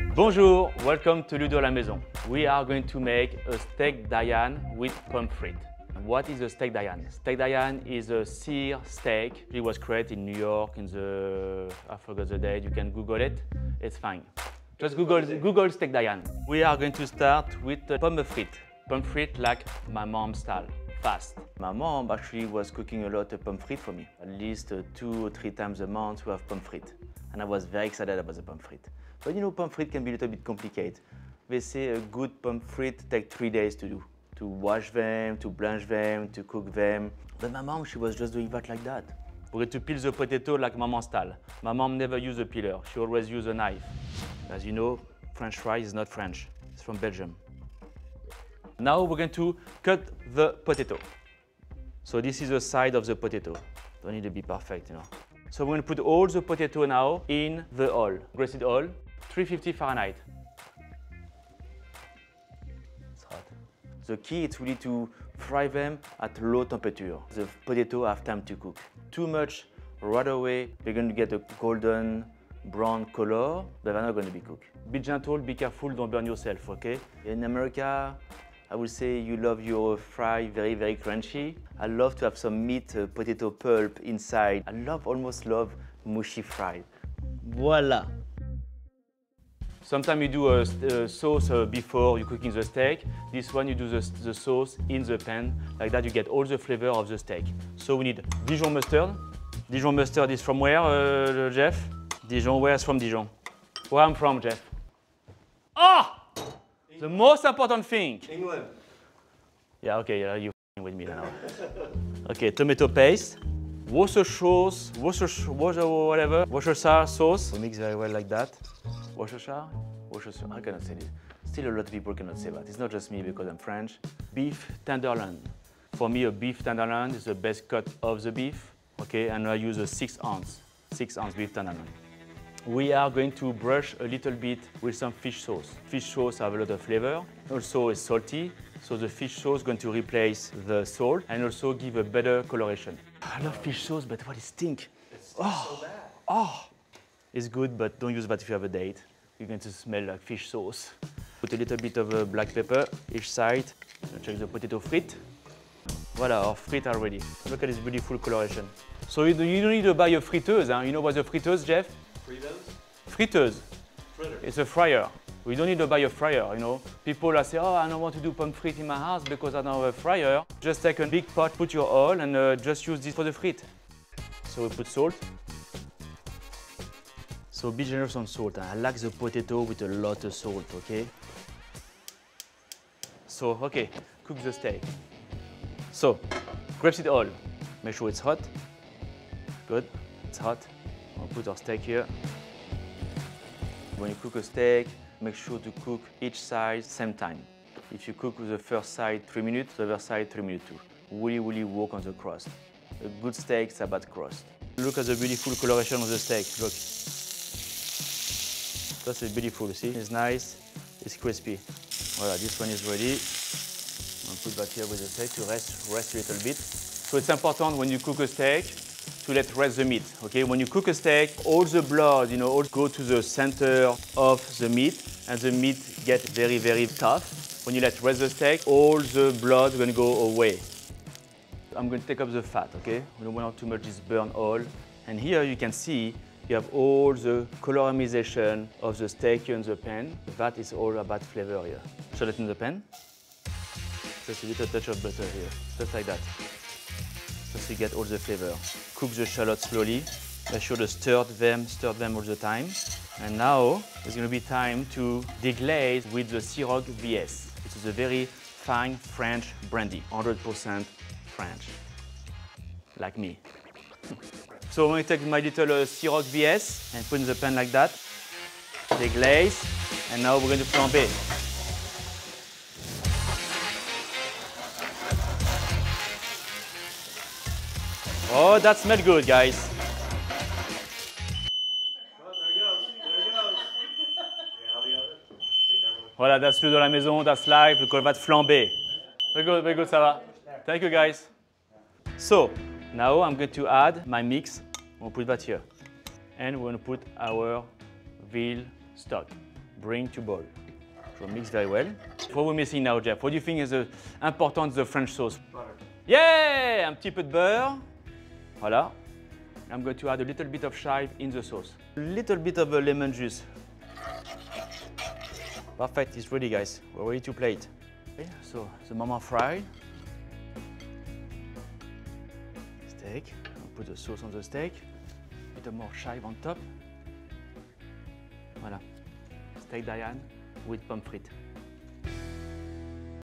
Bonjour, welcome to Ludo à la Maison. We are going to make a steak Diane with pommes frites. What is a steak Diane? Steak Diane is a sear steak. It was created in New York in the, I forgot the date, you can Google it, it's fine. Just Google steak Diane. We are going to start with pommes frites. Pommes frites like my mom's style, fast. My mom actually was cooking a lot of pommes frites for me. At least 2 or 3 times a month we have pommes frites. And I was very excited about the pommes frites. But you know, pommes frites can be a little bit complicated. They say a good pommes frites take 3 days to do. To wash them, to blanch them, to cook them. But my mom, she was just doing that like that. We're going to peel the potato like Maman style. My mom never used a peeler, she always used a knife. As you know, French fries is not French, it's from Belgium. Now we're going to cut the potato. So this is the side of the potato. Don't need to be perfect, you know. So we're going to put all the potato now in the oil, greased oil, 350 Fahrenheit. It's hot. The key is really to fry them at low temperature. The potato have time to cook. Too much right away, they're going to get a golden brown color, but they're not going to be cooked. Be gentle, be careful, don't burn yourself, okay? In America, I would say you love your fry very, very crunchy. I love to have some meat, potato pulp inside. Almost love mushy fry. Voila. Sometimes you do a sauce before you cooking the steak. This one you do the sauce in the pan. Like that you get all the flavor of the steak. So we need Dijon mustard. Dijon mustard is from where, Jeff? Dijon, where is from Dijon? Where I'm from, Jeff? Ah! The most important thing. England. Yeah, okay, you're with me now. Okay, tomato paste, Worcestershire sauce. We mix very well like that. Worcestershire, I cannot say this. Still a lot of people cannot say that. It's not just me because I'm French. Beef tenderloin. For me, a beef tenderloin is the best cut of the beef. Okay, and I use a 6 ounce beef tenderloin. We are going to brush a little bit with some fish sauce. Fish sauce have a lot of flavor. Also it's salty, so the fish sauce is going to replace the salt and also give a better coloration. I love fish sauce, but what it stink. It's so bad. Oh, it's good, but don't use that if you have a date. You're going to smell like fish sauce. Put a little bit of black pepper each side. Check the potato frit. Voila, our frites are ready. Look at this beautiful coloration. So you don't need to buy a friteuse. Huh? You know what's a friteuse, Jeff? Friteuse. It's a fryer. We don't need to buy a fryer, you know. People say, oh, I don't want to do pommes frites in my house because I don't have a fryer. Just take a big pot, put your oil, and just use this for the frit. So we put salt. So be generous on salt. I like the potato with a lot of salt, okay? So, okay, cook the steak. So, grapeseed oil. Make sure it's hot. Good, it's hot. We'll put our steak here. When you cook a steak, make sure to cook each side same time. If you cook with the first side 3 minutes, the other side 3 minutes too. Really work on the crust. A good steak is about crust. Look at the beautiful coloration of the steak, look. That's beautiful, see? It's nice, it's crispy. Voilà, this one is ready. I'll put that here with the steak to rest a little bit. So it's important when you cook a steak to let rest the meat, okay? When you cook a steak, all the blood, you know, all go to the center of the meat, and the meat gets very, very tough. When you let rest the steak, all the blood is going to go away. I'm going to take up the fat, okay? We don't want too much this burnt oil. And here you can see you have all the colorization of the steak in the pan. That is all about flavor here. Shall it in the pan? Just a little touch of butter here, just like that. Just to get all the flavor. Cook the shallots slowly. Make sure to stir them all the time. And now it's going to be time to deglaze with the Ciroc VS. It is a very fine French brandy, 100% French, like me. So I'm going to take my little Ciroc VS and put in the pan like that. Deglaze, and now we're going to flamber. Oh, that smells good, guys. Oh, there it goes. There it goes. Yeah, I'll be on it. See, never mind. Voilà, that's Ludo à la Maison, that's live, we call that flamber. Very good, ça va. Thank you, guys. So, now I'm going to add my mix. We'll put that here. And we're going to put our veal stock. bring to boil. So mix very well. What we're missing now, Jeff? What do you think is important the French sauce? Butter. Yeah! Un petit peu de beurre. Voilà. I'm going to add a little bit of chive in the sauce. A little bit of lemon juice. Perfect, it's ready, guys. We're ready to plate. Okay, so the mama fried steak. I'll put the sauce on the steak. A bit more chive on top. Voilà. Steak Diane with pommes frites.